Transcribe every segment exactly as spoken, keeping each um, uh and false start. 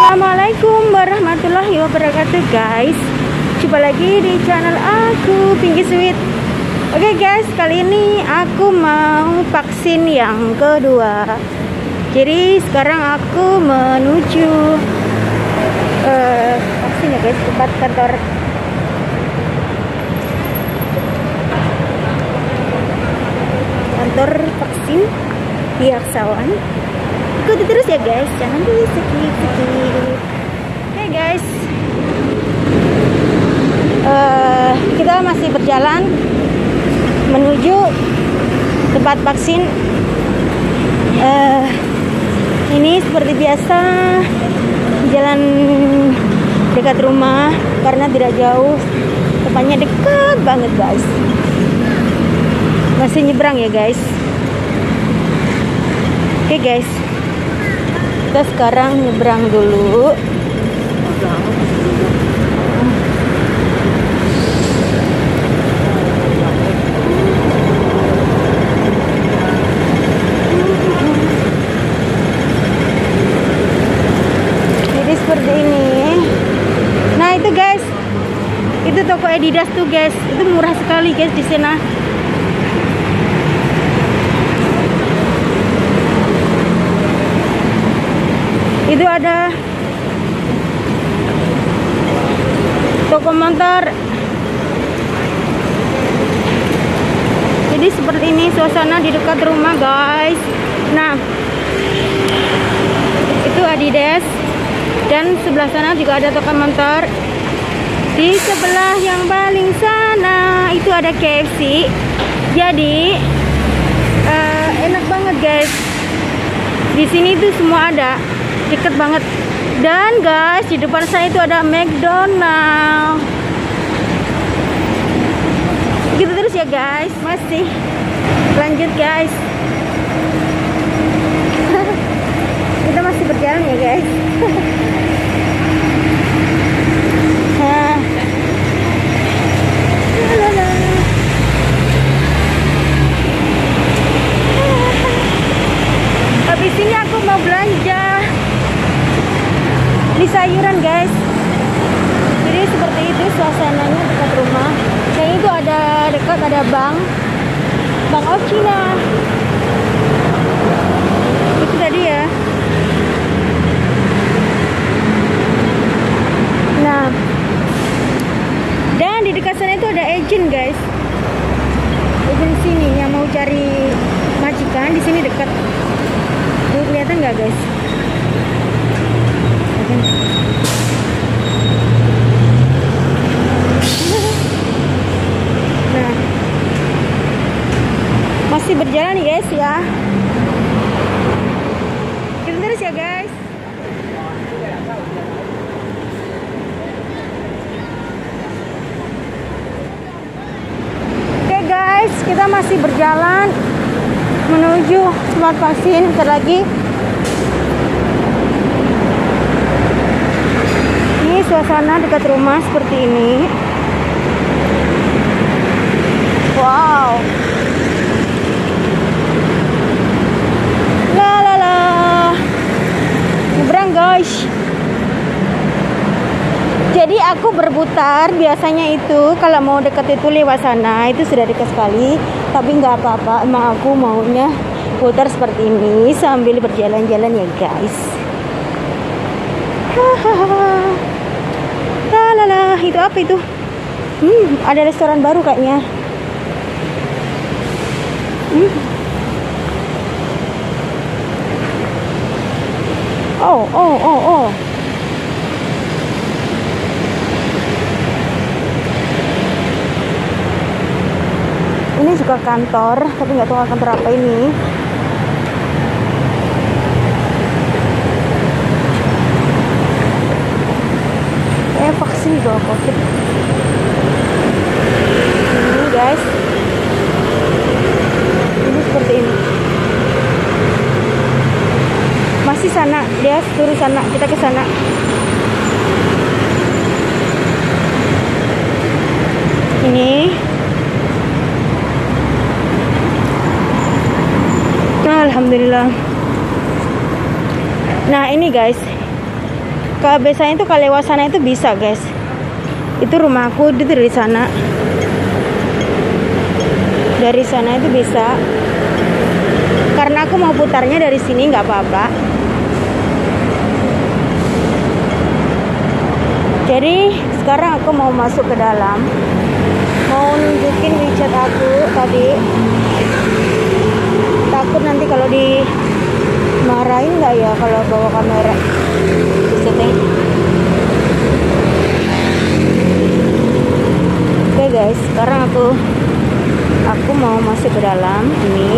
Assalamualaikum warahmatullahi wabarakatuh guys. Jumpa lagi di channel aku, Pinky Sweet. Oke guys, kali ini aku mau vaksin yang kedua. Jadi sekarang aku menuju uh, vaksin ya guys, tempat kantor kantor vaksin di Aksawan. Ikuti terus ya guys, jangan di skip skip. Oke guys, uh, kita masih berjalan menuju tempat vaksin. Uh, ini seperti biasa jalan dekat rumah karena tidak jauh, tempatnya dekat banget guys. Masih nyebrang ya guys. Oke guys, kita sekarang nyebrang dulu. Jadi seperti ini. Nah itu guys, itu toko Adidas tuh guys, itu murah sekali guys di sana. Itu ada toko motor. Jadi seperti ini suasana di dekat rumah guys. Nah itu Adidas, dan sebelah sana juga ada toko motor. Di sebelah yang paling sana itu ada K F C. Jadi uh, enak banget guys. Di sini tuh semua ada, deket banget. Dan guys, di depan saya itu ada McDonald. Gitu terus ya guys, masih lanjut guys. Kita masih berjalan ya guys. Nah. Habis ini aku mau belanja di sayuran guys. Jadi seperti itu suasananya dekat rumah. Yang itu ada dekat ada bank Bank of China. Itu tadi ya. Nah, dan di dekat sana itu ada agent guys. Agent sini yang mau cari majikan, di sini dekat. Tuh, kelihatan nggak guys? Nah, masih berjalan nih guys ya. Kita terus ya guys. Oke guys, kita masih berjalan menuju tempat vaksin. Bentar lagi. Suasana dekat rumah seperti ini. Wow. La la la. Nyebrang guys. Jadi aku berputar, biasanya itu kalau mau deket itu lewat sana itu sudah dekat sekali. Tapi nggak apa-apa, emang aku maunya putar seperti ini sambil berjalan-jalan ya guys. Hahaha. Lalala, itu apa itu? Hmm, ada restoran baru kayaknya. Hmm. Oh, oh, oh, oh. Ini juga kantor, tapi nggak tahu kantor apa ini. Vaksin juga COVID. Ini guys, ini seperti ini. Masih sana, dia turun sana, kita ke sana. Ini. Alhamdulillah. Nah ini guys, Kalau biasanya itu kalau lewat sana itu bisa guys. Itu rumahku itu dari sana. Dari sana itu bisa. Karena aku mau putarnya dari sini nggak apa-apa. Jadi sekarang aku mau masuk ke dalam. Mau nunjukin WeChat aku tadi. Takut nanti kalau dimarahin nggak ya kalau bawa kamera di setting. Oke guys, sekarang aku aku mau masuk ke dalam ini.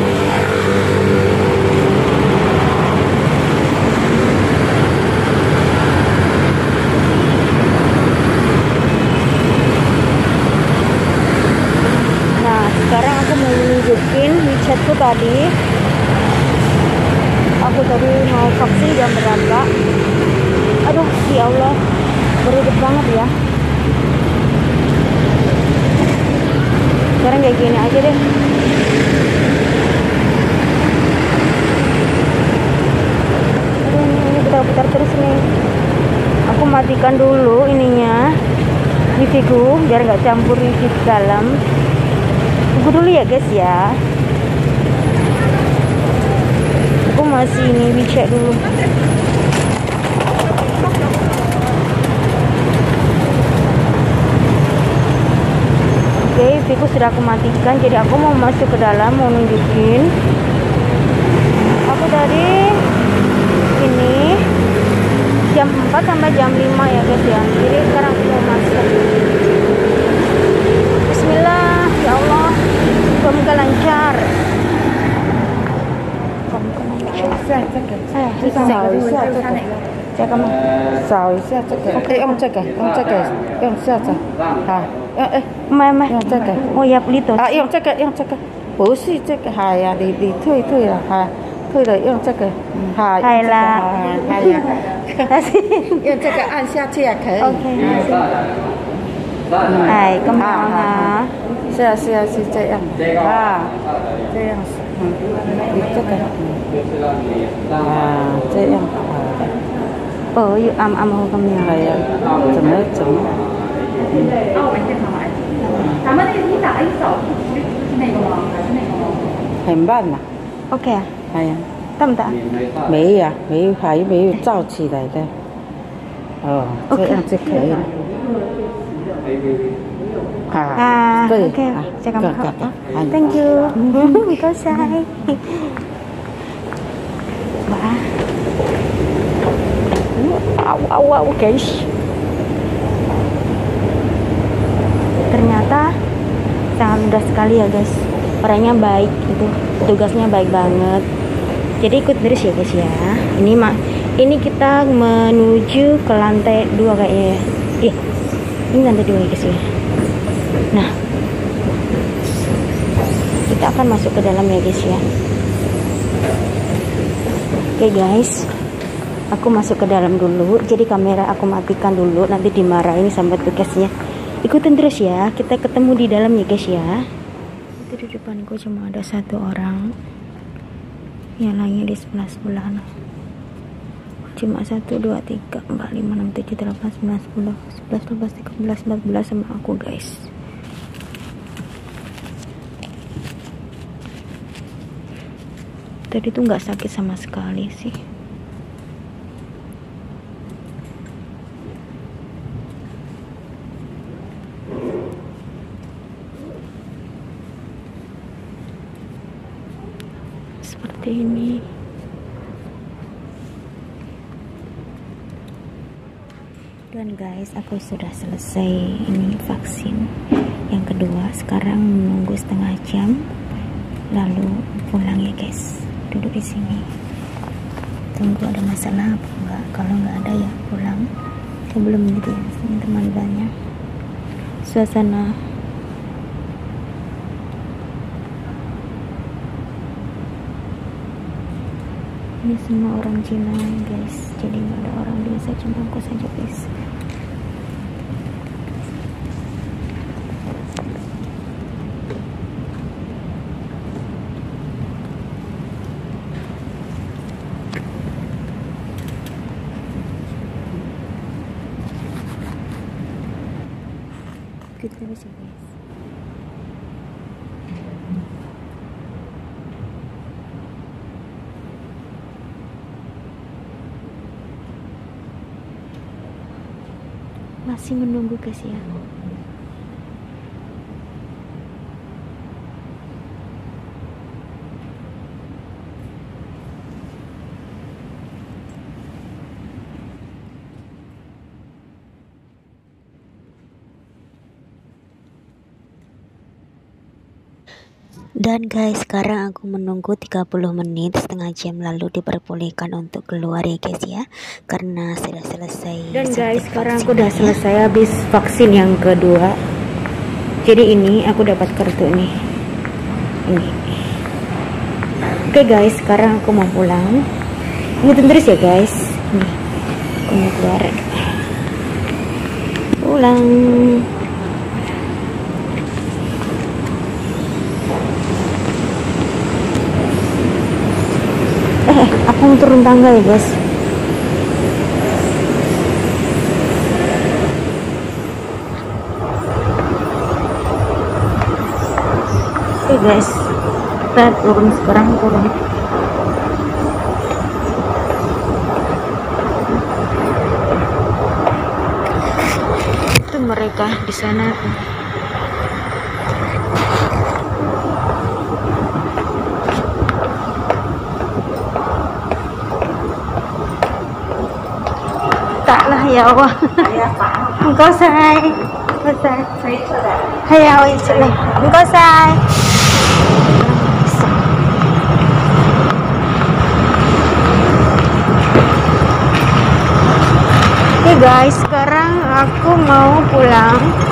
Nah, sekarang aku mau nunjukin WeChatku tadi. Aku tadi mau vaksin jam berapa? Aduh, ya Allah, beribet banget ya. Sekarang kayak gini aja deh. Aduh, ini, ini putar-putar terus nih. Aku matikan dulu ininya, wifi-ku, biar nggak campur wifi di dalam. Tunggu dulu ya guys ya. Aku masih ini WeChat dulu. Oke, wifi-ku sudah aku matikan. Jadi aku mau masuk ke dalam, mau nunjukin. Aku tadi ini jam empat sampai jam lima ya guys ya. Jadi sekarang aku mau masuk. Bismillah, ya Allah, semoga lancar. Semoga lancar. Eh, kita mau jaga mah. 扫一下这个，可以用这个，用这个，用下载，好，用哎， Mai mai. 用这个， Oh ya, beli tuh. 啊，用这个，用这个，不是这个，好呀，你你退退了，哈，退了用这个，好，用这个 Hai lah. 好呀，用这个按下去也可以。 OK. Hai, kemana? 啊，是啊是啊是这样，啊，这样是，嗯，你这个，啊，这样，啊。 Oh, yuk am am ho kami. 哎呀，怎么怎么？ 咱们那个你打一扫是那个吗？还是那个吗？ 很慢呐、 Oke ya. 哎呀， Bentar. 没呀、没还没有照起来的。哦，这样就可以了。啊， Ah, 对 oke. 啊， Jaga 各 mahal. 各各，哎 Thank you. Kasih. Wah. Wow, wow, wow, guys. Ternyata sangat mudah sekali ya guys. Orangnya baik itu, tugasnya baik banget. Jadi ikut terus ya guys ya. Ini mak, ini kita menuju ke lantai dua kayaknya. Ih, ini lantai dua guys ya. Nah, kita akan masuk ke dalam ya guys ya. Oke guys, aku masuk ke dalam dulu. Jadi kamera aku matikan dulu, nanti dimarahin sama tugasnya. Ikutin terus ya, kita ketemu di dalam ya guys ya. Itu di depanku cuma ada satu orang, yang lainnya di sebelah sebelah. Cuma satu, dua, tiga, empat, lima, enam, tujuh, delapan, sembilan, sepuluh, sebelas, dua belas, tiga belas, empat belas sama aku guys. Tadi tuh nggak sakit sama sekali sih. Seperti ini. Dan guys, aku sudah selesai ini vaksin yang kedua. Sekarang menunggu setengah jam, lalu pulang ya guys. Duduk di sini, tunggu ada masalah apa enggak. Kalau nggak ada ya pulang. Sebelum gitu ya, teman banyak. Suasana ini semua orang Cina guys, jadi nggak ada orang biasa, cuma aku saja guys. Ikut terus ya guys. Masih menunggu guys ya. Dan guys, sekarang aku menunggu tiga puluh menit, setengah jam lalu diperbolehkan untuk keluar ya guys ya, karena sudah selesai. Dan guys, sekarang aku vaksinnya. udah selesai habis vaksin yang kedua. Jadi ini aku dapat kartu nih. Ini. Oke guys, sekarang aku mau pulang. Ikutin terus ya guys. Nih, aku mau keluar. Pulang. Eh, aku mau turun tangga ya guys. Oke guys, kita turun sekarang turun. Itu mereka di sana tuh. Taklah ya Allah. Engkau say, engkau say. Hayao itu nih. Engkau say. Oke guys, sekarang aku mau pulang.